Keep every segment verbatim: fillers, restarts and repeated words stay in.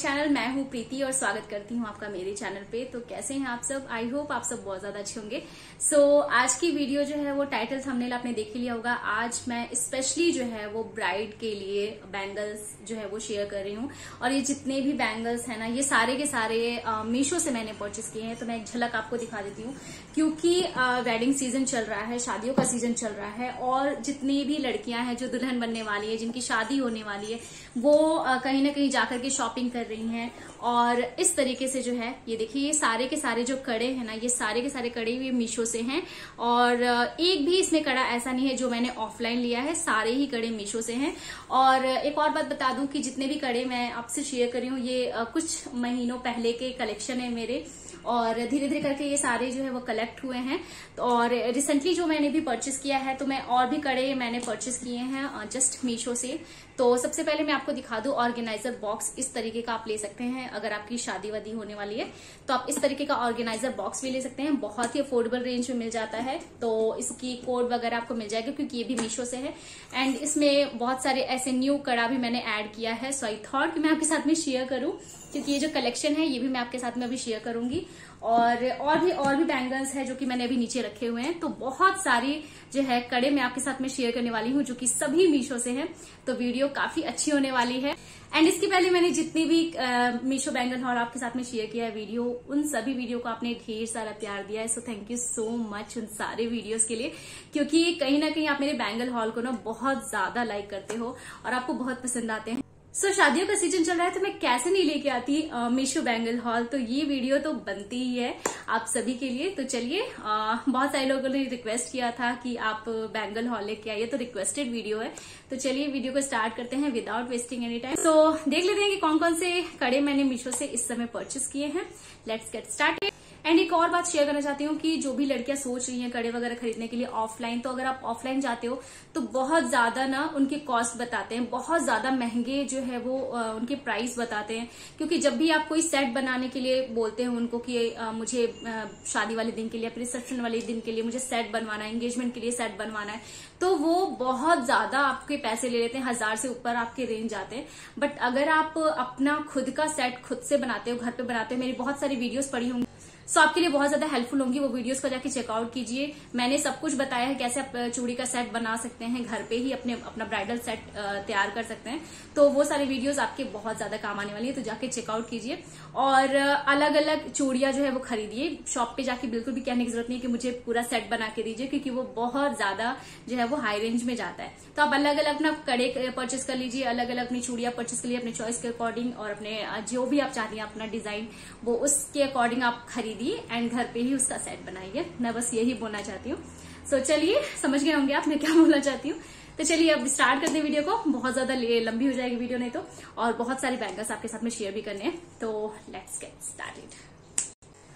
Channel. मैं हूँ प्रीति और स्वागत करती हूँ आपका मेरे चैनल पे। तो कैसे हैं आप सब? आई होप आप सब बहुत ज्यादा अच्छे होंगे। सो so, आज की वीडियो जो है वो टाइटल थंबनेल आपने देख ही लिया होगा। आज मैं स्पेशली जो है वो ब्राइड के लिए बैंगल्स जो है वो शेयर कर रही हूँ। और ये जितने भी बैंगल्स है ना, ये सारे के सारे मीशो से मैंने परचेस किए हैं। तो मैं एक झलक आपको दिखा देती हूँ, क्योंकि वेडिंग सीजन चल रहा है, शादियों का सीजन चल रहा है, और जितनी भी लड़कियां हैं जो दुल्हन बनने वाली है, जिनकी शादी होने वाली है, वो कहीं ना कहीं जाकर के शॉपिंग कर रही हैं। और इस तरीके से जो है ये देखिए, ये सारे के सारे जो कड़े हैं ना, ये सारे के सारे कड़े ये मीशो से हैं। और एक भी इसमें कड़ा ऐसा नहीं है जो मैंने ऑफलाइन लिया है, सारे ही कड़े मीशो से हैं। और एक और बात बता दूं कि जितने भी कड़े मैं आपसे शेयर कर रही हूँ, ये कुछ महीनों पहले के कलेक्शन है मेरे, और धीरे धीरे करके ये सारे जो है वो कलेक्ट हुए हैं। और रिसेंटली जो मैंने भी परचेस किया है, तो मैं और भी कड़े मैंने परचेस किए हैं जस्ट मीशो से। तो सबसे पहले मैं आपको दिखा दूं, ऑर्गेनाइजर बॉक्स इस तरीके का आप ले सकते हैं। अगर आपकी शादी वादी होने वाली है तो आप इस तरीके का ऑर्गेनाइजर बॉक्स भी ले सकते हैं। बहुत ही अफोर्डेबल रेंज में मिल जाता है। तो इसकी कोड वगैरह आपको मिल जाएगा, क्योंकि ये भी मीशो से है। एंड इसमें बहुत सारे ऐसे न्यू कड़ा भी मैंने ऐड किया है। सो आई थॉट कि मैं आपके साथ में शेयर करूं, क्योंकि ये जो कलेक्शन है ये भी मैं आपके साथ में अभी शेयर करूंगी। और और भी और भी बैंगल्स है जो कि मैंने अभी नीचे रखे हुए हैं। तो बहुत सारी जो है कड़े मैं आपके साथ में शेयर करने वाली हूँ, जो कि सभी मीशो से हैं। तो वीडियो काफी अच्छी होने वाली है। एंड इसके पहले मैंने जितनी भी मीशो बैंगल हॉल आपके साथ में शेयर किया है वीडियो, उन सभी वीडियो को आपने ढेर सारा प्यार दिया है। So thank you so much उन सारे वीडियोस के लिए, क्योंकि कहीं ना कहीं आप मेरे बैंगल हॉल को ना बहुत ज्यादा लाइक करते हो और आपको बहुत पसंद आते हैं। सो so, शादियों का सीजन चल रहा है, तो मैं कैसे नहीं लेके आती मीशो बैंगल हॉल। तो ये वीडियो तो बनती ही है आप सभी के लिए। तो चलिए, बहुत सारे लोगों ने रिक्वेस्ट किया था कि आप बैंगल हॉल लेके आइए, तो रिक्वेस्टेड वीडियो है। तो चलिए वीडियो को स्टार्ट करते हैं without wasting any time. So देख लेते हैं कि कौन कौन से कड़े मैंने मीशो से इस समय परचेस किए हैं। Let's get started. एंड एक और बात शेयर करना चाहती हूँ कि जो भी लड़कियां सोच रही हैं कड़े वगैरह खरीदने के लिए ऑफलाइन, तो अगर आप ऑफलाइन जाते हो तो बहुत ज्यादा ना उनके कॉस्ट बताते हैं, बहुत ज्यादा महंगे जो है वो आ, उनके प्राइस बताते हैं। क्योंकि जब भी आप कोई सेट बनाने के लिए बोलते हैं उनको कि आ, मुझे आ, शादी वाले दिन के लिए, रिसेप्शन वाले दिन के लिए मुझे सेट बनवाना है, एंगेजमेंट के लिए सेट बनवाना है, तो वो बहुत ज्यादा आपके पैसे ले लेते हैं, हजार से ऊपर आपके रेंज आते हैं। बट अगर आप अपना खुद का सेट खुद से बनाते हो, घर पे बनाते हो, मेरी बहुत सारी वीडियोस पड़ी होंगी, सो so, आपके लिए बहुत ज्यादा हेल्पफुल होंगी। वो वीडियोस को जाके चेकआउट कीजिए। मैंने सब कुछ बताया है कैसे आप चूड़ी का सेट बना सकते हैं, घर पे ही अपने अपना ब्राइडल सेट तैयार कर सकते हैं। तो वो सारे वीडियोस आपके बहुत ज्यादा काम आने वाली है, तो जाके चेकआउट कीजिए। और अलग अलग चूड़ियां जो है वो खरीदिए। शॉप पे जाके बिल्कुल भी कहने की जरूरत नहीं कि मुझे पूरा सेट बना के दीजिए, क्योंकि वो बहुत ज्यादा जो है वो हाई रेंज में जाता है। तो आप अलग अलग अपना कड़े परचेस कर लीजिए, अलग अलग अपनी चूड़ियां परचेस कर लीजिए अपने चॉइस के अकॉर्डिंग, और अपने जो भी आप चाहती हैं अपना डिजाइन, वो उसके अकॉर्डिंग आप खरीदिए एंड घर पे ही उसका सेट बनाइए। मैं बस यही बोलना चाहती हूँ। सो so, चलिए, समझ गए होंगे आप मैं क्या बोलना चाहती हूँ। तो चलिए अब स्टार्ट करते हैं वीडियो को। बहुत ज्यादा लंबी हो जाएगी वीडियो नहीं तो, और बहुत सारे बैंगल्स आपके साथ में शेयर भी करने हैं। तो let's get started.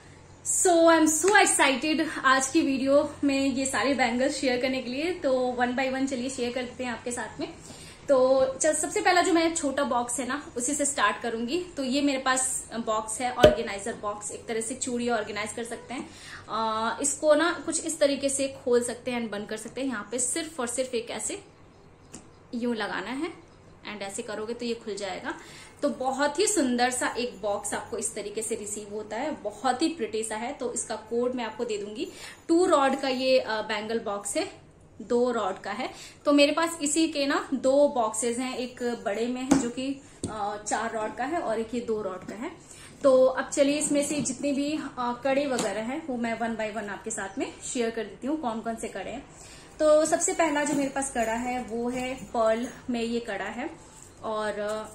So I am so excited आज की वीडियो में ये सारे बैंगल्स शेयर करने के लिए। तो वन बाय वन चलिए शेयर करते हैं आपके साथ में। तो चल, सबसे पहला जो मैं छोटा बॉक्स है ना, उसी से स्टार्ट करूंगी। तो ये मेरे पास बॉक्स है, ऑर्गेनाइजर बॉक्स। एक तरह से चूड़ी ऑर्गेनाइज कर सकते हैं। आ, इसको ना कुछ इस तरीके से खोल सकते हैं एंड बंद कर सकते हैं। यहाँ पे सिर्फ और सिर्फ एक ऐसे यूं लगाना है एंड ऐसे करोगे तो ये खुल जाएगा। तो बहुत ही सुंदर सा एक बॉक्स आपको इस तरीके से रिसीव होता है, बहुत ही प्रिटी सा है। तो इसका कोड मैं आपको दे दूंगी। टू रॉड का ये बैंगल बॉक्स है, दो रॉड का है। तो मेरे पास इसी के ना दो बॉक्सेस हैं, एक बड़े में है जो कि चार रॉड का है, और एक ये दो रॉड का है। तो अब चलिए इसमें से जितने भी कड़े वगैरह हैं वो मैं वन बाय वन आपके साथ में शेयर कर देती हूँ, कौन कौन से कड़े हैं। तो सबसे पहला जो मेरे पास कड़ा है वो है पर्ल में ये कड़ा है, और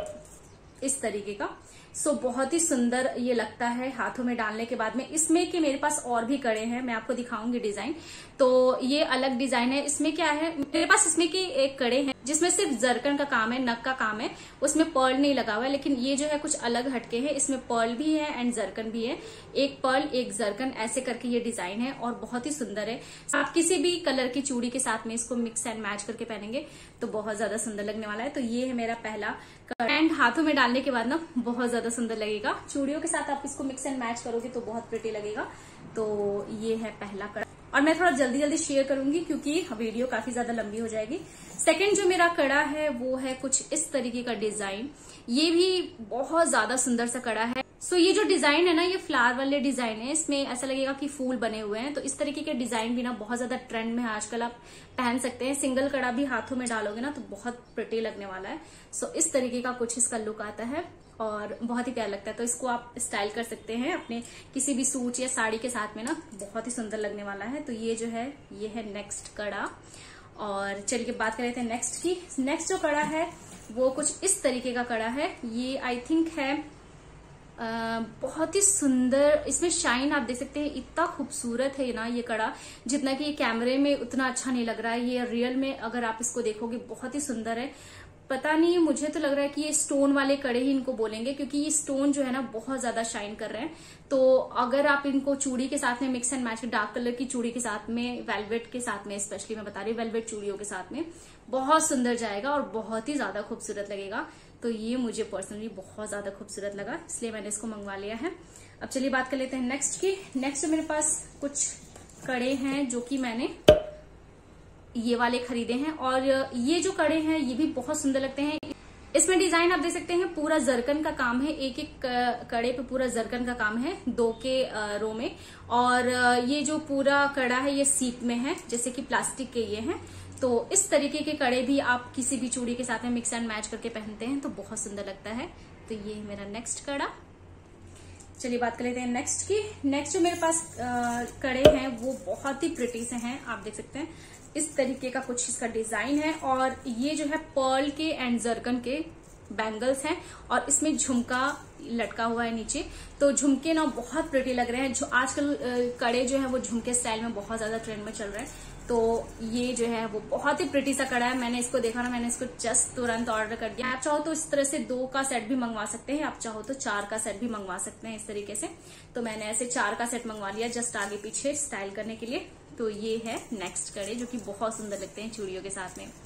इस तरीके का। सो so, बहुत ही सुंदर ये लगता है हाथों में डालने के बाद में। इसमें कि मेरे पास और भी कड़े हैं, मैं आपको दिखाऊंगी डिजाइन। तो ये अलग डिजाइन है। इसमें क्या है, मेरे पास इसमें की एक कड़े हैं जिसमें सिर्फ जरकन का काम है, नग का काम है, उसमें पर्ल नहीं लगा हुआ है। लेकिन ये जो है कुछ अलग हटके है, इसमें पर्ल भी है एंड जरकन भी है। एक पर्ल एक जरकन ऐसे करके ये डिजाइन है, और बहुत ही सुंदर है। आप किसी भी कलर की चूड़ी के साथ में इसको मिक्स एंड मैच करके पहनेंगे तो बहुत ज्यादा सुंदर लगने वाला है। तो ये है मेरा पहला कड़ा, एंड हाथों में डालने के बाद ना बहुत ज्यादा सुंदर लगेगा। चूड़ियों के साथ आप इसको मिक्स एंड मैच करोगे तो बहुत प्रिटी लगेगा। तो ये है पहला कड़ा। और मैं थोड़ा जल्दी जल्दी शेयर करूंगी क्योंकि वीडियो काफी ज्यादा लंबी हो जाएगी। सेकंड जो मेरा कड़ा है वो है कुछ इस तरीके का डिजाइन। ये भी बहुत ज्यादा सुंदर सा कड़ा है। सो so, ये जो डिजाइन है ना, ये फ्लावर वाले डिजाइन है। इसमें ऐसा लगेगा कि फूल बने हुए हैं। तो इस तरीके के डिजाइन भी ना बहुत ज्यादा ट्रेंड में है आजकल, आप पहन सकते हैं। सिंगल कड़ा भी हाथों में डालोगे ना तो बहुत प्रिटी लगने वाला है। सो so, इस तरीके का कुछ इसका लुक आता है और बहुत ही प्यारा लगता है। तो इसको आप स्टाइल कर सकते हैं अपने किसी भी सूट या साड़ी के साथ में ना, बहुत ही सुंदर लगने वाला है। तो ये जो है ये है नेक्स्ट कड़ा। और चलिए बात कर लेते हैं नेक्स्ट की। नेक्स्ट जो कड़ा है वो कुछ इस तरीके का कड़ा है। ये आई थिंक है आ, बहुत ही सुंदर। इसमें शाइन आप देख सकते हैं, इतना खूबसूरत है ना ये कड़ा, जितना कि ये कैमरे में उतना अच्छा नहीं लग रहा है। ये रियल में अगर आप इसको देखोगे बहुत ही सुंदर है। पता नहीं, मुझे तो लग रहा है कि ये स्टोन वाले कड़े ही इनको बोलेंगे, क्योंकि ये स्टोन जो है ना बहुत ज्यादा शाइन कर रहे हैं। तो अगर आप इनको चूड़ी के साथ में mix and match, dark colour की चूड़ी के साथ में, वेलवेट के साथ में, स्पेशली मैं बता रही हूँ वेलवेट चूड़ियों के साथ में बहुत सुंदर जाएगा और बहुत ही ज्यादा खूबसूरत लगेगा। तो ये मुझे पर्सनली बहुत ज्यादा खूबसूरत लगा, इसलिए मैंने इसको मंगवा लिया है। अब चलिए बात कर लेते हैं नेक्स्ट की। नेक्स्ट मेरे पास कुछ कड़े हैं जो कि मैंने ये वाले खरीदे हैं, और ये जो कड़े हैं ये भी बहुत सुंदर लगते हैं। इसमें डिजाइन आप देख सकते हैं, पूरा जरकन का काम है। एक एक कड़े पे पूरा जरकन का काम है, दो के रो में। और ये जो पूरा कड़ा है ये सीप में है, जैसे कि प्लास्टिक के ये हैं। तो इस तरीके के कड़े भी आप किसी भी चूड़ी के साथ में मिक्स एंड मैच करके पहनते हैं तो बहुत सुंदर लगता है। तो ये मेरा नेक्स्ट कड़ा। चलिए बात कर लेते हैं नेक्स्ट की। नेक्स्ट जो मेरे पास कड़े हैं वो बहुत ही प्रिटी से हैं, आप देख सकते हैं। इस तरीके का कुछ इसका डिजाइन है, और ये जो है पर्ल के एंड जरकन के बैंगल्स हैं, और इसमें झुमका लटका हुआ है नीचे। तो झुमके ना बहुत प्रिटी लग रहे हैं। जो आजकल कड़े जो है वो झुमके स्टाइल में बहुत ज्यादा ट्रेंड में चल रहे हैं। तो ये जो है वो बहुत ही प्रिटी सा कड़ा है। मैंने इसको देखा ना, मैंने इसको जस्ट तुरंत ऑर्डर कर दिया। आप चाहो तो इस तरह से दो का सेट भी मंगवा सकते हैं, आप चाहो तो चार का सेट भी मंगवा सकते हैं इस तरीके से। तो मैंने ऐसे चार का सेट मंगवा लिया जस्ट आगे पीछे स्टाइल करने के लिए। तो ये है नेक्स्ट कड़े जो कि बहुत सुंदर लगते हैं चूड़ियों के साथ में।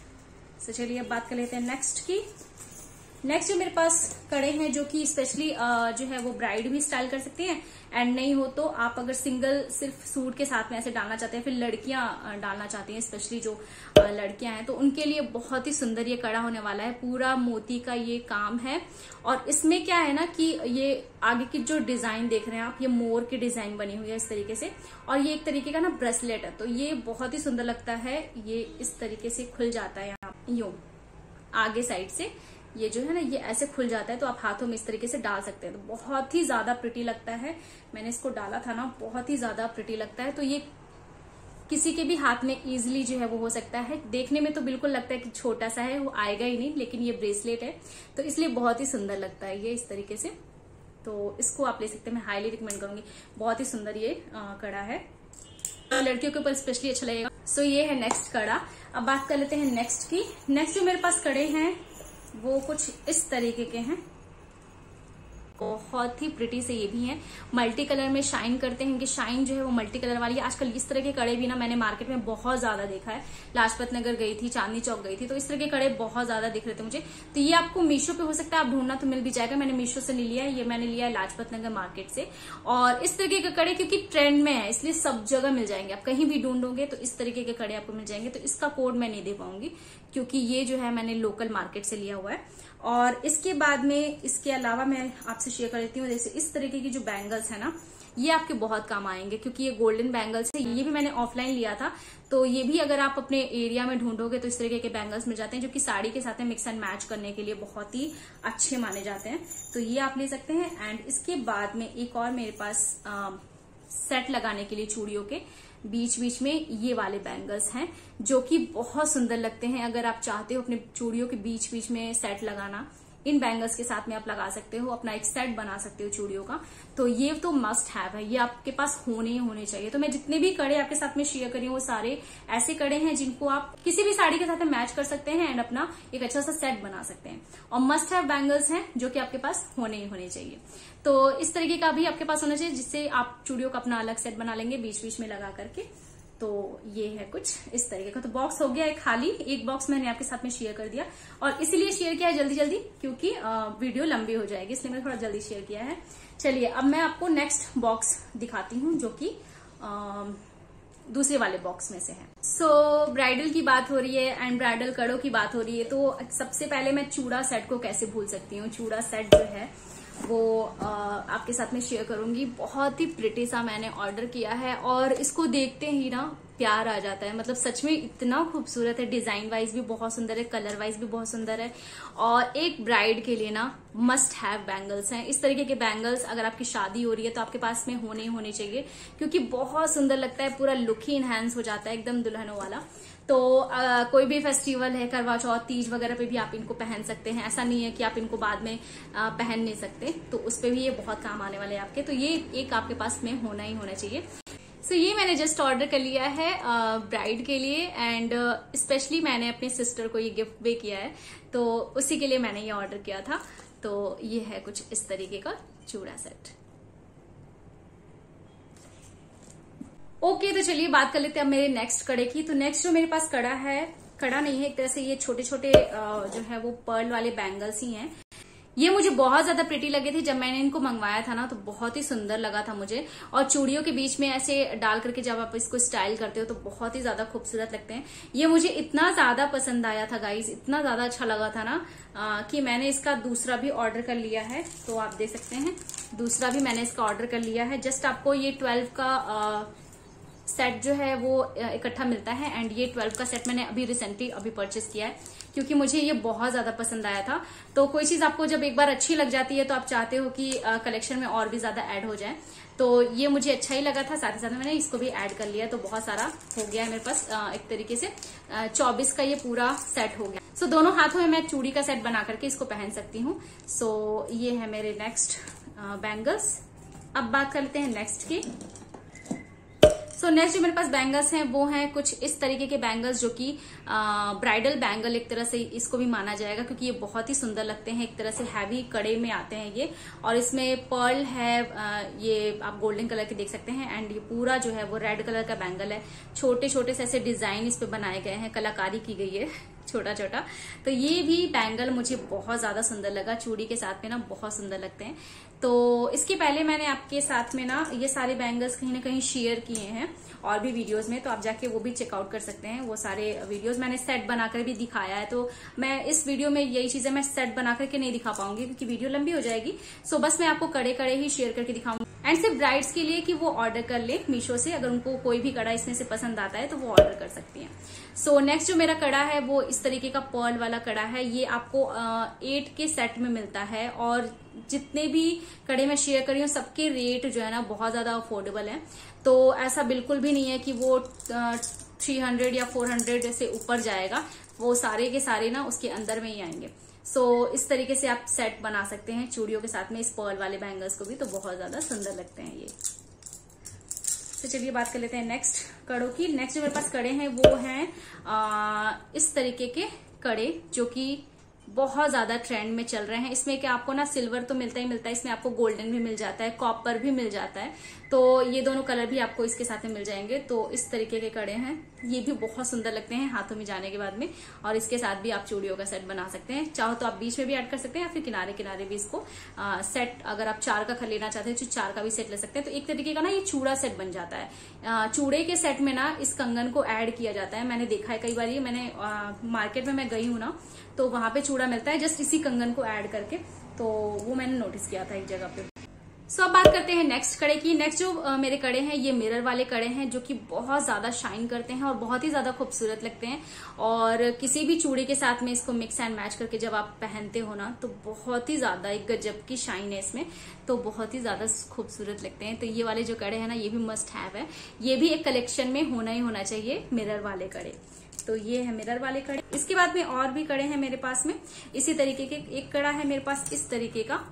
तो चलिए अब बात कर लेते हैं नेक्स्ट की। नेक्स्ट जो मेरे पास कड़े हैं जो कि स्पेशली जो है वो ब्राइड भी स्टाइल कर सकती हैं, एंड नहीं हो तो आप अगर सिंगल सिर्फ सूट के साथ में ऐसे डालना चाहते हैं, फिर लड़कियां डालना चाहती हैं, स्पेशली जो लड़कियां हैं, तो उनके लिए बहुत ही सुंदर ये कड़ा होने वाला है। पूरा मोती का ये काम है, और इसमें क्या है ना कि ये आगे की जो डिजाइन देख रहे हैं आप, ये मोर की डिजाइन बनी हुई है इस तरीके से, और ये एक तरीके का ना ब्रेसलेट है। तो ये बहुत ही सुंदर लगता है। ये इस तरीके से खुल जाता है यहाँ यूं आगे साइड से, ये जो है ना ये ऐसे खुल जाता है, तो आप हाथों में इस तरीके से डाल सकते हैं। तो बहुत ही ज्यादा प्रिटी लगता है। मैंने इसको डाला था ना, बहुत ही ज्यादा प्रिटी लगता है। तो ये किसी के भी हाथ में इजीली जो है वो हो सकता है। देखने में तो बिल्कुल लगता है कि छोटा सा है, वो आएगा ही नहीं, लेकिन ये ब्रेसलेट है तो इसलिए बहुत ही सुंदर लगता है ये इस तरीके से। तो इसको आप ले सकते हैं, मैं हाईली रिकमेंड करूंगी। बहुत ही सुंदर ये कड़ा है, तो लड़कियों के ऊपर स्पेशली अच्छा लगेगा। सो ये है नेक्स्ट कड़ा। अब बात कर लेते हैं नेक्स्ट की। नेक्स्ट जो मेरे पास कड़े हैं वो कुछ इस तरीके के हैं, बहुत ही प्रिटी से ये भी हैं। मल्टी कलर में शाइन करते हैं, इनकी शाइन जो है वो मल्टी कलर वाली है। आजकल इस तरह के कड़े भी ना मैंने मार्केट में बहुत ज्यादा देखा है। लाजपत नगर गई थी, चांदनी चौक गई थी, तो इस तरह के कड़े बहुत ज्यादा दिख रहे थे मुझे। तो ये आपको मीशो पे हो सकता है, आप ढूंढना तो मिल भी जाएगा। मैंने मीशो से नहीं लिया है, ये मैंने लिया है लाजपत नगर मार्केट से। और इस तरीके के कड़े क्योंकि ट्रेंड में है इसलिए सब जगह मिल जाएंगे, आप कहीं भी ढूंढोगे तो इस तरीके के कड़े आपको मिल जाएंगे। तो इसका कोड मैं नहीं दे पाऊंगी क्योंकि ये जो है मैंने लोकल मार्केट से लिया हुआ है। और इसके बाद में इसके अलावा मैं आपसे शेयर कर देती हूँ, जैसे इस तरीके की जो बैंगल्स है ना, ये आपके बहुत काम आएंगे क्योंकि ये गोल्डन बैंगल्स है। ये भी मैंने ऑफलाइन लिया था, तो ये भी अगर आप अपने एरिया में ढूंढोगे तो इस तरीके के बैंगल्स मिल जाते हैं, जो कि साड़ी के साथ में मिक्स एंड मैच करने के लिए बहुत ही अच्छे माने जाते हैं। तो ये आप ले सकते हैं। एंड इसके बाद में एक और मेरे पास आ, सेट लगाने के लिए चूड़ियों के बीच बीच में ये वाले बैंगल्स हैं जो कि बहुत सुंदर लगते हैं। अगर आप चाहते हो अपने चूड़ियों के बीच बीच में सेट लगाना, इन बैंगल्स के साथ में आप लगा सकते हो, अपना एक सेट बना सकते हो चूड़ियों का। तो ये तो मस्ट हैव है, ये आपके पास होने ही होने चाहिए। तो मैं जितने भी कड़े आपके साथ में शेयर करी हूँ वो सारे ऐसे कड़े हैं जिनको आप किसी भी साड़ी के साथ में मैच कर सकते हैं एंड अपना एक अच्छा सा सेट बना सकते हैं। और मस्ट हैव बैंगल्स हैं जो कि आपके पास होने ही होने चाहिए। तो इस तरीके का भी आपके पास होना चाहिए जिससे आप चूड़ियों का अपना अलग सेट बना लेंगे बीच बीच में लगा करके। तो ये है कुछ इस तरीके का। तो बॉक्स हो गया है खाली, एक बॉक्स मैंने आपके साथ में शेयर कर दिया, और इसीलिए शेयर किया है जल्दी जल्दी क्योंकि वीडियो लंबी हो जाएगी, इसलिए मैंने थोड़ा जल्दी शेयर किया है। चलिए अब मैं आपको नेक्स्ट बॉक्स दिखाती हूँ जो कि दूसरे वाले बॉक्स में से है। सो so, ब्राइडल की बात हो रही है एंड ब्राइडल कड़ों की बात हो रही है, तो सबसे पहले मैं चूड़ा सेट को कैसे भूल सकती हूँ। चूड़ा सेट जो है वो आ, आपके साथ में शेयर करूंगी। बहुत ही प्रिटी सा मैंने ऑर्डर किया है और इसको देखते ही ना प्यार आ जाता है। मतलब सच में इतना खूबसूरत है, डिजाइन वाइज भी बहुत सुंदर है, कलर वाइज भी बहुत सुंदर है। और एक ब्राइड के लिए ना मस्ट हैव बैंगल्स हैं। इस तरीके के बैंगल्स अगर आपकी शादी हो रही है तो आपके पास में होने ही होने चाहिए, क्योंकि बहुत सुंदर लगता है, पूरा लुक ही इनहैंस हो जाता है एकदम दुल्हनों वाला। तो आ, कोई भी फेस्टिवल है, करवा चौथ, तीज वगैरह पे भी आप इनको पहन सकते हैं। ऐसा नहीं है कि आप इनको बाद में आ, पहन नहीं सकते, तो उस पे भी ये बहुत काम आने वाले हैं आपके। तो ये एक आपके पास में होना ही होना चाहिए। सो so, ये मैंने जस्ट ऑर्डर कर लिया है ब्राइड के लिए एंड स्पेशली मैंने अपने सिस्टर को ये गिफ्ट भी किया है, तो उसी के लिए मैंने ये ऑर्डर किया था। तो ये है कुछ इस तरीके का चूड़ा सेट। ओके okay, तो चलिए बात कर लेते हैं अब मेरे नेक्स्ट कड़े की। तो नेक्स्ट जो मेरे पास कड़ा है, कड़ा नहीं है एक तरह से, ये छोटे छोटे जो है वो पर्ल वाले बैंगल्स ही हैं। ये मुझे बहुत ज्यादा प्रिटी लगे थे जब मैंने इनको मंगवाया था ना, तो बहुत ही सुंदर लगा था मुझे। और चूड़ियों के बीच में ऐसे डाल करके जब आप इसको स्टाइल करते हो तो बहुत ही ज्यादा खूबसूरत लगते हैं। ये मुझे इतना ज्यादा पसंद आया था गाइस, इतना ज्यादा अच्छा लगा था ना आ, कि मैंने इसका दूसरा भी ऑर्डर कर लिया है। तो आप देख सकते हैं दूसरा भी मैंने इसका ऑर्डर कर लिया है। जस्ट आपको ये ट्वेल्व का आ, सेट जो है वो इकट्ठा मिलता है एंड ये ट्वेल्व का सेट मैंने अभी रिसेंटली अभी परचेस किया है, क्योंकि मुझे ये बहुत ज्यादा पसंद आया था। तो कोई चीज आपको जब एक बार अच्छी लग जाती है तो आप चाहते हो कि कलेक्शन में और भी ज्यादा ऐड हो जाए। तो ये मुझे अच्छा ही लगा था, साथ ही साथ मैंने इसको भी ऐड कर लिया। तो बहुत सारा हो गया है मेरे पास, एक तरीके से चौबीस का ये पूरा सेट हो गया। सो so, दोनों हाथों में मैं चूड़ी का सेट बना करके इसको पहन सकती हूँ। सो so, ये है मेरे नेक्स्ट बैंगल्स। अब बात कर लेते हैं नेक्स्ट की। सो so, नेक्स्ट जो मेरे पास बैंगल्स हैं वो हैं कुछ इस तरीके के बैंगल्स, जो कि ब्राइडल बैंगल एक तरह से इसको भी माना जाएगा, क्योंकि ये बहुत ही सुंदर लगते हैं। एक तरह से हैवी कड़े में आते हैं ये, और इसमें पर्ल है, आ, ये आप गोल्डन कलर के देख सकते हैं एंड ये पूरा जो है वो रेड कलर का बैंगल है। छोटे छोटे से ऐसे डिजाइन इस पे बनाए गए हैं, कलाकारी की गई है छोटा छोटा। तो ये भी बैंगल मुझे बहुत ज्यादा सुंदर लगा, चूड़ी के साथ में ना बहुत सुंदर लगते हैं। तो इसके पहले मैंने आपके साथ में ना ये सारे बैंगल्स कहीं ना कहीं शेयर किए हैं और भी वीडियोस में, तो आप जाके वो भी चेकआउट कर सकते हैं। वो सारे वीडियोस मैंने सेट बनाकर भी दिखाया है। तो मैं इस वीडियो में यही चीजें मैं सेट बना करके नहीं दिखा पाऊंगी, क्योंकि वीडियो लंबी हो जाएगी। सो बस मैं आपको कड़े कड़े ही शेयर करके दिखाऊंगी। एंड सिर्फ ब्राइड्स के लिए कि वो ऑर्डर कर ले मीशो से, अगर उनको कोई भी कड़ा इसमें से पसंद आता है तो वो ऑर्डर कर सकती हैं। सो so, नेक्स्ट जो मेरा कड़ा है वो इस तरीके का पर्ल वाला कड़ा है। ये आपको एट के सेट में मिलता है, और जितने भी कड़े मैं शेयर कर रही हूँ सबके रेट जो है ना बहुत ज्यादा अफोर्डेबल है। तो ऐसा बिल्कुल भी नहीं है कि वो थ्री हंड्रेड या फोर हंड्रेड से ऊपर जाएगा, वो सारे के सारे ना उसके अंदर में ही आएंगे। सो so, इस तरीके से आप सेट बना सकते हैं चूड़ियों के साथ में इस पर्ल वाले बैंगल्स को भी, तो बहुत ज्यादा सुंदर लगते हैं ये। तो चलिए बात कर लेते हैं नेक्स्ट कड़ों की। नेक्स्ट जो मेरे पास कड़े हैं वो हैं आ, इस तरीके के कड़े, जो कि बहुत ज्यादा ट्रेंड में चल रहे हैं। इसमें क्या आपको ना सिल्वर तो मिलता ही मिलता है, इसमें आपको गोल्डन भी मिल जाता है, कॉपर भी मिल जाता है। तो ये दोनों कलर भी आपको इसके साथ में मिल जाएंगे। तो इस तरीके के कड़े हैं, ये भी बहुत सुंदर लगते हैं हाथों में जाने के बाद में। और इसके साथ भी आप चूड़ियों का सेट बना सकते हैं, चाहो तो आप बीच में भी ऐड कर सकते हैं या फिर किनारे किनारे भी इसको आ, सेट, अगर आप चार का लेना चाहते हैं तो चार का भी सेट ले सकते हैं। तो एक तरीके का ना ये चूड़ा सेट बन जाता है। आ, चूड़े के सेट में ना इस कंगन को ऐड किया जाता है, मैंने देखा है कई बार। ये मैंने आ, मार्केट में मैं गई हूँ ना, तो वहां पे चूड़ा मिलता है जस्ट इसी कंगन को ऐड करके, तो वो मैंने नोटिस किया था एक जगह पे। सो so, अब बात करते हैं नेक्स्ट कड़े की। नेक्स्ट जो आ, मेरे कड़े हैं ये मिरर वाले कड़े हैं, जो कि बहुत ज्यादा शाइन करते हैं और बहुत ही ज्यादा खूबसूरत लगते हैं। और किसी भी चूड़ी के साथ में इसको मिक्स एंड मैच करके जब आप पहनते हो ना, तो बहुत ही ज्यादा एक गजब की शाइन है इसमें, तो बहुत ही ज्यादा खूबसूरत लगते हैं। तो ये वाले जो कड़े हैं ना, ये भी मस्ट हैव है, ये भी एक कलेक्शन में होना ही होना चाहिए, मिरर वाले कड़े। तो ये है मिरर वाले कड़े। इसके बाद में और भी कड़े हैं मेरे पास में इसी तरीके के। एक कड़ा है मेरे पास इस तरीके का,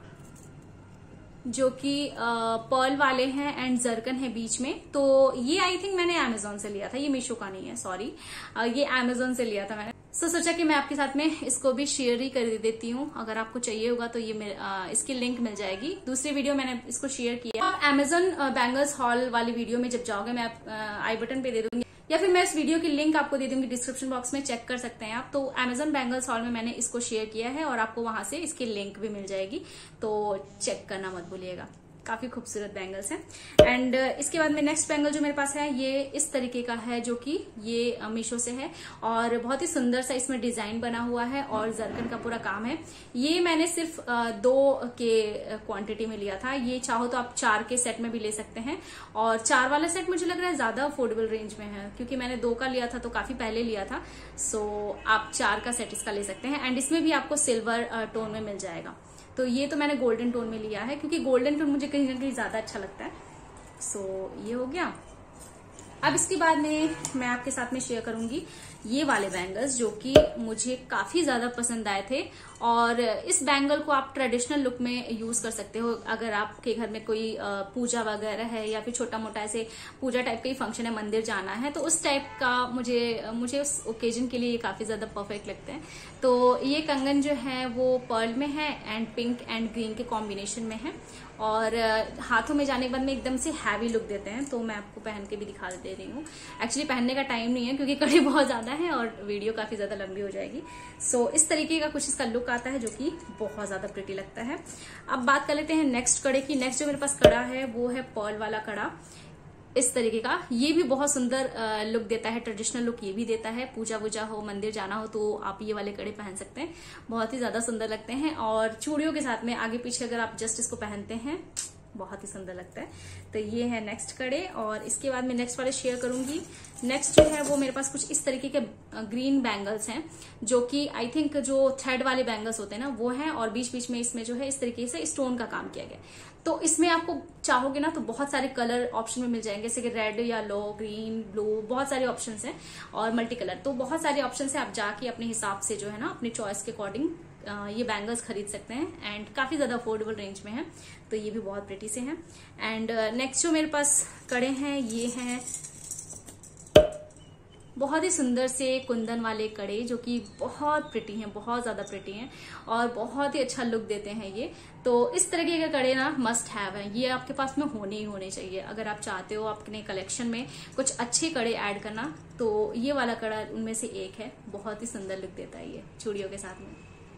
जो कि पर्ल वाले हैं एंड जरकन है बीच में। तो ये आई थिंक मैंने अमेजोन से लिया था, ये मीशो का नहीं है, सॉरी, ये अमेजोन से लिया था मैंने। सो so, सोचा कि मैं आपके साथ में इसको भी शेयर ही कर देती हूँ। अगर आपको चाहिए होगा तो ये आ, इसकी लिंक मिल जाएगी, दूसरी वीडियो मैंने इसको शेयर किया। आप अमेजोन बैंगल्स हॉल वाली वीडियो में जब जाओगे, मैं आई बटन पे दे दूंगी, या फिर मैं इस वीडियो की लिंक आपको दे दूंगी डिस्क्रिप्शन बॉक्स में, चेक कर सकते हैं आप। तो अमेजोन बैंगल्स हॉल में मैंने इसको शेयर किया है और आपको वहां से इसकी लिंक भी मिल जाएगी, तो चेक करना मत भूलिएगा। काफी खूबसूरत बैंगल्स हैं। एंड इसके बाद में नेक्स्ट बैंगल जो मेरे पास है ये इस तरीके का है, जो कि ये मीशो से है और बहुत ही सुंदर सा इसमें डिजाइन बना हुआ है और जरकन का पूरा काम है। ये मैंने सिर्फ दो के क्वांटिटी में लिया था। ये चाहो तो आप चार के सेट में भी ले सकते हैं और चार वाला सेट मुझे लग रहा है ज्यादा अफोर्डेबल रेंज में है, क्योंकि मैंने दो का लिया था तो काफी पहले लिया था। सो आप चार का सेट इसका ले सकते हैं एंड इसमें भी आपको सिल्वर टोन में मिल जाएगा। तो ये तो मैंने गोल्डन टोन में लिया है क्योंकि गोल्डन टोन मुझे कहीं ना कहीं ज्यादा अच्छा लगता है। सो so, ये हो गया। अब इसके बाद में मैं आपके साथ में शेयर करूंगी ये वाले बैंगल्स जो कि मुझे काफी ज्यादा पसंद आए थे। और इस बैंगल को आप ट्रेडिशनल लुक में यूज कर सकते हो। अगर आपके घर में कोई पूजा वगैरह है या फिर छोटा मोटा ऐसे पूजा टाइप का ही फंक्शन है, मंदिर जाना है, तो उस टाइप का मुझे मुझे उस ओकेजन के लिए ये काफी ज्यादा परफेक्ट लगते हैं। तो ये कंगन जो है वो पर्ल में है एंड पिंक एंड ग्रीन के कॉम्बिनेशन में है और हाथों में जाने के बाद में एकदम से हैवी लुक देते हैं। तो मैं आपको पहन के भी दिखा दे रही हूँ। एक्चुअली पहनने का टाइम नहीं है क्योंकि कड़ी बहुत ज्यादा है और वीडियो काफी ज्यादा लंबी हो जाएगी। सो so, इस तरीके का कुछ इसका लुक आता है जो कि बहुत ज्यादा प्रिटी लगता है। अब बात कर लेते हैं नेक्स्ट कड़े की। नेक्स्ट जो मेरे पास कड़ा है वो है पर्ल वाला कड़ा, इस तरीके का। ये भी बहुत सुंदर लुक देता है, ट्रेडिशनल लुक ये भी देता है। पूजा वूजा हो, मंदिर जाना हो तो आप ये वाले कड़े पहन सकते हैं, बहुत ही ज्यादा सुंदर लगते हैं। और चूड़ियों के साथ में आगे पीछे अगर आप जस्ट इसको पहनते हैं बहुत ही सुंदर लगता है। तो ये है नेक्स्ट कड़े और इसके बाद मैं नेक्स्ट वाले शेयर करूंगी। नेक्स्ट जो है वो मेरे पास कुछ इस तरीके के ग्रीन बैंगल्स हैं जो कि आई थिंक जो थ्रेड वाले बैंगल्स होते हैं ना वो हैं और बीच बीच में इसमें जो है इस तरीके से स्टोन का काम किया गया। तो इसमें आपको चाहोगे ना तो बहुत सारे कलर ऑप्शन में मिल जाएंगे, जैसे कि रेड, येलो, ग्रीन, ब्लू, बहुत सारे ऑप्शंस हैं और मल्टी कलर। तो बहुत सारे ऑप्शंस हैं, आप जाके अपने हिसाब से जो है ना अपनी चॉइस के अकॉर्डिंग ये बैंगल्स खरीद सकते हैं एंड काफी ज्यादा अफोर्डेबल रेंज में है। तो ये भी बहुत प्रिटी से हैं। एंड नेक्स्ट जो मेरे पास कड़े हैं ये हैं बहुत ही सुंदर से कुंदन वाले कड़े जो कि बहुत प्रिटी हैं, बहुत ज्यादा प्रिटी हैं और बहुत ही अच्छा लुक देते हैं ये। तो इस तरीके के कड़े ना मस्ट हैव हैं, ये आपके पास में होने ही होने चाहिए। अगर आप चाहते हो अपने कलेक्शन में कुछ अच्छे कड़े ऐड करना तो ये वाला कड़ा उनमें से एक है। बहुत ही सुंदर लुक देता है ये चूड़ियों के साथ में।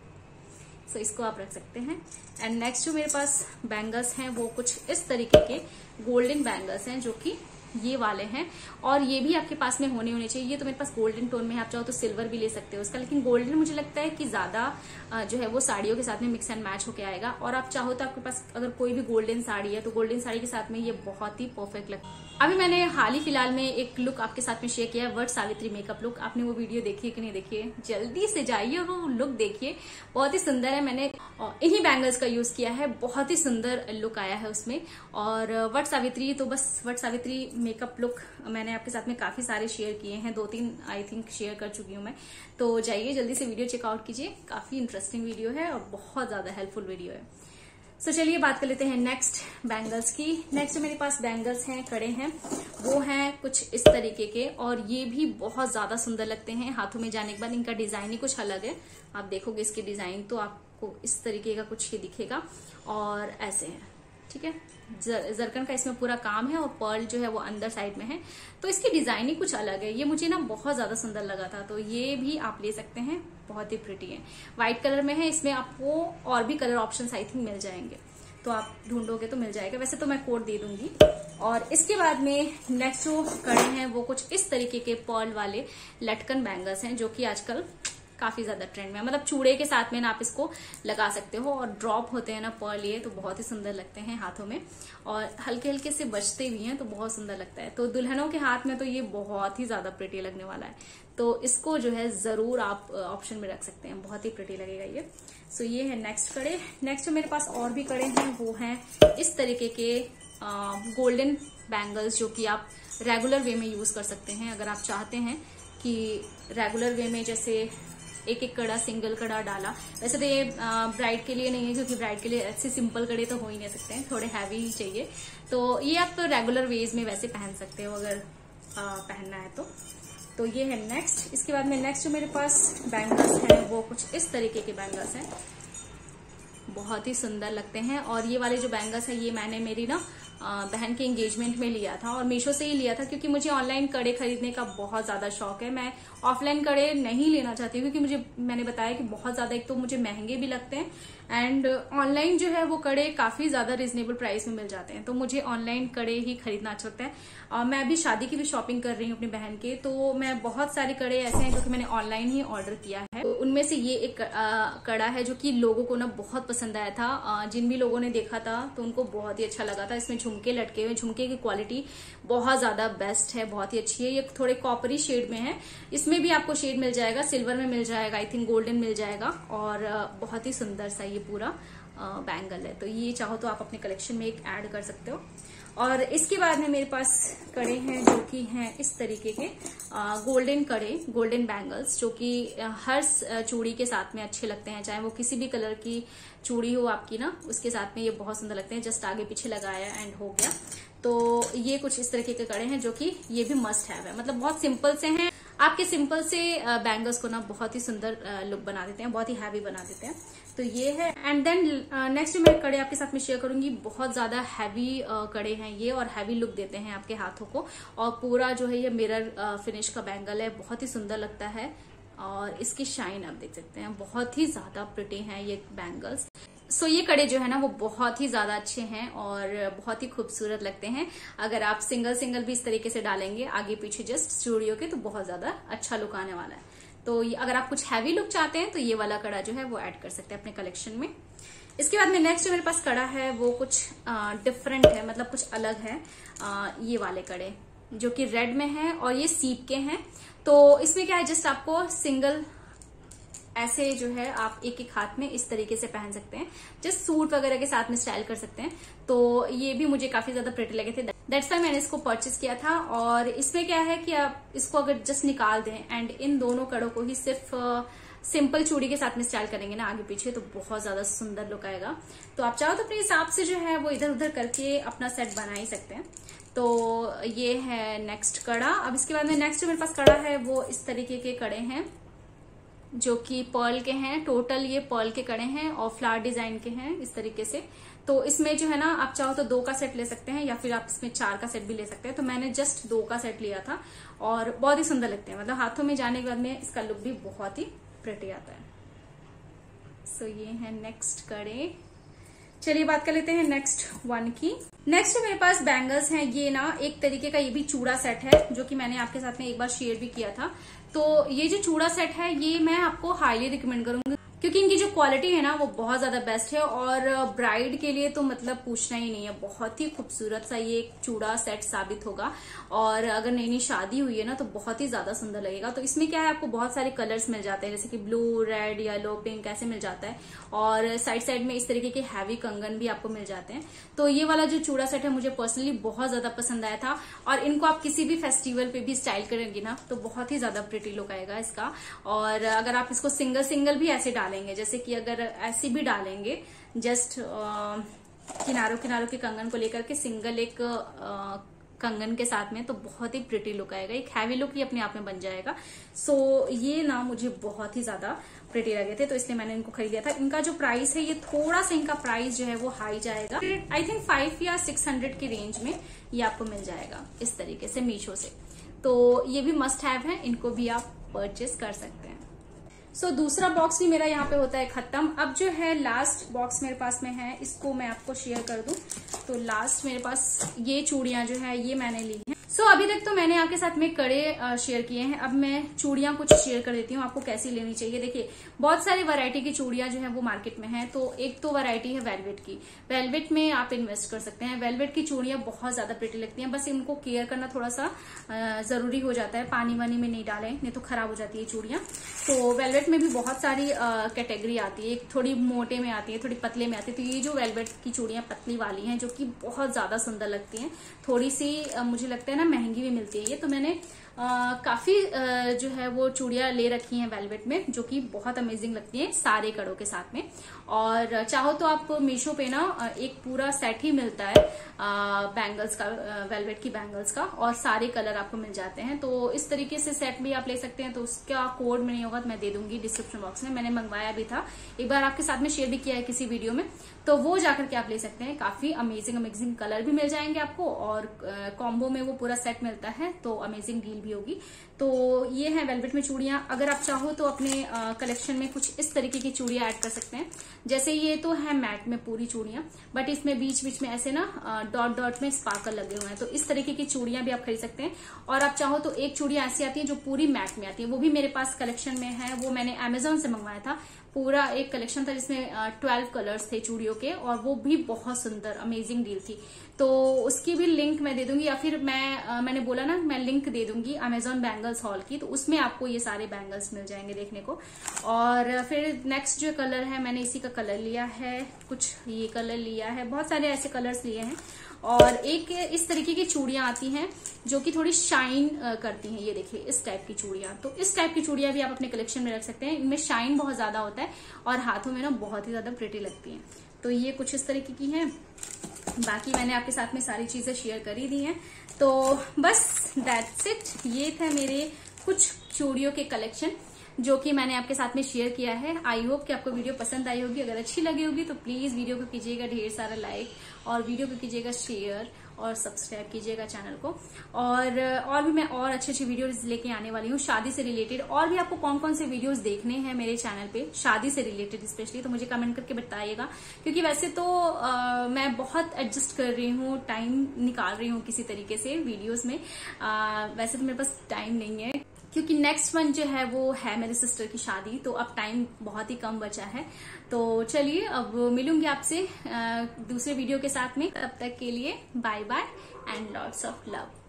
सो so, इसको आप रख सकते हैं। एंड नेक्स्ट जो मेरे पास बैंगल्स हैं वो कुछ इस तरीके के गोल्डन बैंगल्स हैं जो कि ये वाले हैं और ये भी आपके पास में होने होने चाहिए। ये तो मेरे पास गोल्डन टोन में है, आप चाहो तो सिल्वर भी ले सकते हो उसका, लेकिन गोल्डन मुझे लगता है कि ज्यादा जो है वो साड़ियों के साथ में मिक्स एंड मैच होके आएगा। और आप चाहो तो आपके पास अगर कोई भी गोल्डन साड़ी है तो गोल्डन साड़ी के साथ में ये बहुत ही परफेक्ट लगता है। अभी मैंने हाल ही फिलहाल में एक लुक आपके साथ में शेयर किया है, वट सावित्री मेकअप लुक। आपने वो वीडियो देखी है कि नहीं देखी है, जल्दी से जाइए और वो लुक देखिए, बहुत ही सुंदर है। मैंने इन्हीं बैंगल्स का यूज किया है, बहुत ही सुंदर लुक आया है उसमें। और वट सावित्री तो बस वट सावित्री मेकअप लुक मैंने आपके साथ में काफी सारे शेयर किए हैं, दो तीन आई थिंक शेयर कर चुकी हूँ मैं। तो जाइए जल्दी से वीडियो चेकआउट कीजिए, काफी इंटरेस्टिंग वीडियो है और बहुत ज्यादा हेल्पफुल वीडियो है। सो so, चलिए बात कर लेते हैं नेक्स्ट बैंगल्स की। नेक्स्ट जो मेरे पास बैंगल्स हैं, कड़े हैं, वो हैं कुछ इस तरीके के और ये भी बहुत ज्यादा सुंदर लगते हैं। हाथों में जाने के बाद इनका डिजाइन ही कुछ अलग है। आप देखोगे इसके डिजाइन तो आपको इस तरीके का कुछ ही दिखेगा और ऐसे हैं, ठीक है। जर, जरकन का इसमें पूरा काम है और पर्ल जो है वो अंदर साइड में है, तो इसकी डिजाइन ही कुछ अलग है। ये मुझे ना बहुत ज्यादा सुंदर लगा था, तो ये भी आप ले सकते हैं, बहुत ही प्रिटी है। व्हाइट कलर में है, इसमें आपको और भी कलर ऑप्शंस आई थिंक मिल जाएंगे, तो आप ढूंढोगे तो मिल जाएगा। वैसे तो मैं कोड दे दूंगी। और इसके बाद में नेक्स्ट जो कड़े हैं वो कुछ इस तरीके के पर्ल वाले लटकन बैंगल्स हैं जो कि आजकल काफी ज्यादा ट्रेंड में, मतलब चूड़े के साथ में ना आप इसको लगा सकते हो और ड्रॉप होते हैं ना पर्ल, ये तो बहुत ही सुंदर लगते हैं हाथों में और हल्के हल्के से बजते भी हैं, तो बहुत सुंदर लगता है। तो दुल्हनों के हाथ में तो ये बहुत ही ज्यादा प्रिटी लगने वाला है, तो इसको जो है जरूर आप ऑप्शन में रख सकते हैं, बहुत ही प्रिटी लगेगा ये। सो ये है नेक्स्ट कड़े। नेक्स्ट जो मेरे पास और भी कड़े हैं वो हैं इस तरीके के गोल्डन बैंगल्स जो कि आप रेगुलर वे में यूज कर सकते हैं। अगर आप चाहते हैं कि रेगुलर वे में जैसे एक एक कड़ा, सिंगल कड़ा डाला, वैसे तो ये ब्राइड के लिए नहीं है क्योंकि ब्राइड के लिए ऐसे सिंपल कड़े तो हो ही नहीं सकते हैं, थोड़े हैवी ही चाहिए। तो ये आप तो रेगुलर वेज में वैसे पहन सकते हो अगर आ, पहनना है तो। तो ये है नेक्स्ट। इसके बाद में नेक्स्ट जो मेरे पास बैंगल्स हैं वो कुछ इस तरीके के बैंगल्स हैं, बहुत ही सुंदर लगते हैं। और ये वाले जो बैंगल्स है ये मैंने मेरी ना बहन के एंगेजमेंट में लिया था और मीशो से ही लिया था, क्योंकि मुझे ऑनलाइन कड़े खरीदने का बहुत ज्यादा शौक है। मैं ऑफलाइन कड़े नहीं लेना चाहती हूँ, क्योंकि मुझे मैंने बताया कि बहुत ज्यादा, एक तो मुझे महंगे भी लगते हैं एंड ऑनलाइन जो है वो कड़े काफी ज्यादा रिजनेबल प्राइस में मिल जाते हैं, तो मुझे ऑनलाइन कड़े ही खरीदना अच्छा लगता है। uh, मैं अभी शादी की भी शॉपिंग कर रही हूँ अपनी बहन के, तो मैं बहुत सारे कड़े ऐसे हैं जो कि मैंने ऑनलाइन ही ऑर्डर किया है। तो उनमें से ये एक कड़ा है जो कि लोगों को ना बहुत पसंद आया था। जिन भी लोगों ने देखा था तो उनको बहुत ही अच्छा लगा था। इसमें झुमके लटके हुए, झुमके की क्वालिटी बहुत ज्यादा बेस्ट है, बहुत ही अच्छी है। ये थोड़े कॉपरी शेड में है, इसमें भी आपको शेड मिल जाएगा, सिल्वर में मिल जाएगा, आई थिंक गोल्डन मिल जाएगा, और बहुत ही सुंदर सा ये पूरा बैंगल है। तो ये चाहो तो आप अपने कलेक्शन में एक ऐड कर सकते हो। और इसके बाद में मेरे पास कड़े हैं जो कि हैं इस तरीके के गोल्डन कड़े, गोल्डन बैंगल्स, जो कि हर चूड़ी के साथ में अच्छे लगते हैं, चाहे वो किसी भी कलर की चूड़ी हो आपकी ना, उसके साथ में ये बहुत सुंदर लगते हैं। जस्ट आगे पीछे लगाया एंड हो गया। तो ये कुछ इस तरीके के कड़े हैं जो कि ये भी मस्ट हैव है, मतलब बहुत सिंपल से हैं। आपके सिंपल से बैंगल्स को ना बहुत ही सुंदर लुक बना देते हैं, बहुत ही हैवी बना देते हैं। तो ये है। एंड देन नेक्स्ट मैं कड़े आपके साथ में शेयर करूंगी। बहुत ज्यादा हैवी कड़े हैं ये, और हैवी लुक देते हैं आपके हाथों को, और पूरा जो है ये मिरर फिनिश का बैंगल है, बहुत ही सुंदर लगता है। और इसकी शाइन आप देख सकते हैं, बहुत ही ज्यादा प्रिटी हैं ये बैंगल्स। सो so, ये कड़े जो है ना वो बहुत ही ज्यादा अच्छे हैं और बहुत ही खूबसूरत लगते हैं। अगर आप सिंगल सिंगल भी इस तरीके से डालेंगे आगे पीछे जस्ट चूड़ियों के, तो बहुत ज्यादा अच्छा लुक आने वाला है। तो अगर आप कुछ हैवी लुक चाहते हैं तो ये वाला कड़ा जो है वो ऐड कर सकते हैं अपने कलेक्शन में। इसके बाद में नेक्स्ट जो मेरे पास कड़ा है वो कुछ डिफरेंट है, मतलब कुछ अलग है। आ, ये वाले कड़े जो कि रेड में है और ये सीप के हैं। तो इसमें क्या है, जस्ट आपको सिंगल ऐसे जो है आप एक एक हाथ में इस तरीके से पहन सकते हैं, जस्ट सूट वगैरह के साथ में स्टाइल कर सकते हैं। तो ये भी मुझे काफी ज्यादा प्रिटी लगे थे, दैट्स वाई मैंने इसको परचेस किया था। और इसमें क्या है कि आप इसको अगर जस्ट निकाल दें एंड इन दोनों कड़ों को ही सिर्फ सिंपल चूड़ी के साथ में स्टाइल करेंगे ना आगे पीछे, तो बहुत ज्यादा सुंदर लुक आएगा। तो आप चाहो तो अपने हिसाब से जो है वो इधर उधर करके अपना सेट बना ही सकते हैं। तो ये है नेक्स्ट कड़ा। अब इसके बाद में नेक्स्ट जो मेरे पास कड़ा है वो इस तरीके के कड़े हैं जो कि पर्ल के हैं। टोटल ये पर्ल के कड़े हैं और फ्लावर डिजाइन के हैं इस तरीके से। तो इसमें जो है ना आप चाहो तो दो का सेट ले सकते हैं या फिर आप इसमें चार का सेट भी ले सकते हैं। तो मैंने जस्ट दो का सेट लिया था और बहुत ही सुंदर लगते हैं, मतलब हाथों में जाने के बाद में इसका लुक भी बहुत ही प्रिटी आता है। सो so, ये है नेक्स्ट कड़े। चलिए बात कर लेते हैं नेक्स्ट वन की। नेक्स्ट मेरे पास बैंगल्स हैं। ये ना एक तरीके का ये भी चूड़ा सेट है जो कि मैंने आपके साथ में एक बार शेयर भी किया था। तो ये जो चूड़ा सेट है ये मैं आपको हाईली रिकमेंड करूंगी, क्योंकि इनकी जो क्वालिटी है ना वो बहुत ज्यादा बेस्ट है और ब्राइड के लिए तो मतलब पूछना ही नहीं है। बहुत ही खूबसूरत सा ये एक चूड़ा सेट साबित होगा, और अगर नई नई शादी हुई है ना तो बहुत ही ज्यादा सुंदर लगेगा। तो इसमें क्या है, आपको बहुत सारे कलर्स मिल जाते हैं, जैसे कि ब्लू, रेड, येलो, पिंक ऐसे मिल जाता है, और साइड साइड में इस तरीके के हैवी कंगन भी आपको मिल जाते हैं। तो ये वाला जो चूड़ा सेट है मुझे पर्सनली बहुत ज्यादा पसंद आया था, और इनको आप किसी भी फेस्टिवल पे भी स्टाइल करेंगे ना तो बहुत ही ज्यादा प्रिटी लुक आएगा इसका। और अगर आप इसको सिंगल सिंगल भी ऐसे डालेंगे, जैसे कि अगर ऐसे भी डालेंगे जस्ट किनारों किनारों के कंगन को लेकर के सिंगल एक आ, कंगन के साथ में, तो बहुत ही प्रिटी लुक आएगा, एक हैवी लुक ही अपने आप में बन जाएगा। सो so, ये ना मुझे बहुत ही ज्यादा प्रिटी लगे थे, तो इसलिए मैंने इनको खरीद लिया था। इनका जो प्राइस है ये थोड़ा सा इनका प्राइस जो है वो हाई जाएगा, आई थिंक फाइव या सिक्स हंड्रेड के रेंज में ये आपको मिल जाएगा इस तरीके से मीशो से। तो ये भी मस्ट हैव है, इनको भी आप परचेस कर सकते हैं। सो so, दूसरा बॉक्स भी मेरा यहाँ पे होता है खत्म। अब जो है लास्ट बॉक्स मेरे पास में है, इसको मैं आपको शेयर कर दूं। तो लास्ट मेरे पास ये चूड़ियां जो है ये मैंने ली हैं। सो so, अभी तक तो मैंने आपके साथ में कड़े शेयर किए हैं, अब मैं चूड़ियां कुछ शेयर कर देती हूँ आपको कैसी लेनी चाहिए। देखिए बहुत सारी वैरायटी की चूड़ियां जो है वो मार्केट में है। तो एक तो वैरायटी है वेलवेट की, वेलवेट में आप इन्वेस्ट कर सकते हैं। वेलवेट की चूड़ियां बहुत ज्यादा प्रिटी लगती हैं, बस इनको केयर करना थोड़ा सा जरूरी हो जाता है, पानी वानी में नहीं डालें नहीं तो खराब हो जाती है चूड़ियां। तो वेलवेट में भी बहुत सारी कैटेगरी आती है, एक थोड़ी मोटे में आती है, थोड़ी पतले में आती है। तो ये जो वेलवेट की चूड़ियां पतली वाली हैं जो कि बहुत ज्यादा सुंदर लगती हैं, थोड़ी सी मुझे लगता है ना महंगी भी मिलती है ये, तो मैंने आ, काफी आ, जो है वो चूड़ियां ले रखी हैं वेलवेट में, जो कि बहुत अमेजिंग लगती हैं सारे कड़ों के साथ में। और चाहो तो आप मीशो पे ना एक पूरा सेट ही मिलता है बैंगल्स का, वेलवेट की बैंगल्स का, और सारे कलर आपको मिल जाते हैं। तो इस तरीके से सेट भी आप ले सकते हैं। तो उसका कोड में नहीं होगा तो मैं दे दूंगी डिस्क्रिप्शन बॉक्स में, मैंने मंगवाया भी था एक बार, आपके साथ में शेयर भी किया है किसी वीडियो में, तो वो जाकर के आप ले सकते हैं। काफी अमेजिंग अमेजिंग कलर भी मिल जाएंगे आपको, और कॉम्बो में वो पूरा सेट मिलता है, तो अमेजिंग डील भी होगी। तो ये है वेलवेट में चूड़ियां। अगर आप चाहो तो अपने कलेक्शन में कुछ इस तरीके की चूड़ियां ऐड कर सकते हैं। जैसे ये तो है मैट में पूरी चूड़ियां, बट इसमें बीच बीच में ऐसे ना डॉट डॉट में स्पार्कल लगे हुए हैं, तो इस तरीके की चूड़ियां भी आप खरीद सकते हैं। और आप चाहो तो एक चूड़ियां ऐसी आती है जो पूरी मैट में आती है, वो भी मेरे पास कलेक्शन में है। वो मैंने अमेजोन से मंगवाया था, पूरा एक कलेक्शन था जिसमें ट्वेल्व कलर्स थे चूड़ियों के, और वो भी बहुत सुंदर अमेजिंग डील थी। तो उसकी भी लिंक मैं दे दूंगी, या फिर मैं आ, मैंने बोला ना मैं लिंक दे दूंगी अमेजोन बैंगल्स हॉल की, तो उसमें आपको ये सारे बैंगल्स मिल जाएंगे देखने को। और फिर नेक्स्ट जो कलर है, मैंने इसी का कलर लिया है, कुछ ये कलर लिया है, बहुत सारे ऐसे कलर्स लिए हैं। और एक इस तरीके की चूड़ियां आती हैं जो कि थोड़ी शाइन करती हैं, ये देखिए इस टाइप की चूड़ियां। तो इस टाइप की चूड़ियां भी आप अपने कलेक्शन में रख सकते हैं। इनमें शाइन बहुत ज्यादा होता है और हाथों में ना बहुत ही ज्यादा प्रिटी लगती हैं। तो ये कुछ इस तरीके की हैं। बाकी मैंने आपके साथ में सारी चीजें शेयर कर ही दी हैं। तो बस दैट्स इट, ये थे मेरे कुछ चूड़ियों के कलेक्शन जो कि मैंने आपके साथ में शेयर किया है। आई होप कि आपको वीडियो पसंद आई होगी। अगर अच्छी लगी होगी तो प्लीज वीडियो को कीजिएगा ढेर सारा लाइक, और वीडियो को कीजिएगा शेयर, और सब्सक्राइब कीजिएगा चैनल को। और और भी मैं और अच्छी अच्छी वीडियोस लेके आने वाली हूँ शादी से रिलेटेड। और भी आपको कौन कौन से वीडियोस देखने हैं मेरे चैनल पे शादी से रिलेटेड स्पेशली, तो मुझे कमेंट करके बताइएगा। क्योंकि वैसे तो आ, मैं बहुत एडजस्ट कर रही हूँ, टाइम निकाल रही हूँ किसी तरीके से वीडियोज में। आ, वैसे तो मेरे पास टाइम नहीं है, क्योंकि नेक्स्ट मंथ जो है वो है मेरी सिस्टर की शादी, तो अब टाइम बहुत ही कम बचा है। तो चलिए अब मिलूंगी आपसे दूसरे वीडियो के साथ में, तब तक के लिए bye bye and lots of love.